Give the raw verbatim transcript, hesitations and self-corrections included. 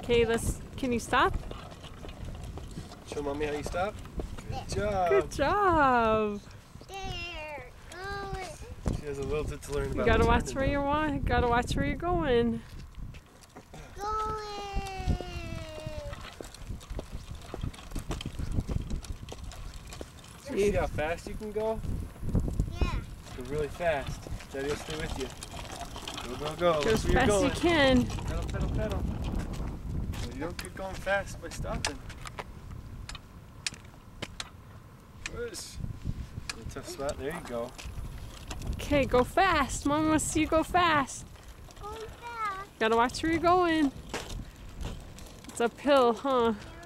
Okay, let's. Can you stop? Show mommy how you stop. Good job. Good job. There. She has a little bit to learn about. You gotta watch turning, where though. you're going. Gotta watch where you're going. Going. You see how fast you can go? Yeah. Go really fast. Daddy will stay with you. Go, go, go. Go as That's where fast you're as you going. can. Pedal, pedal, pedal. Well, you don't get going fast by stopping. Where's a tough spot? There you go. Okay, go fast. Mom wants to see you go fast. Going fast. Gotta watch where you're going. It's uphill, huh? Yeah.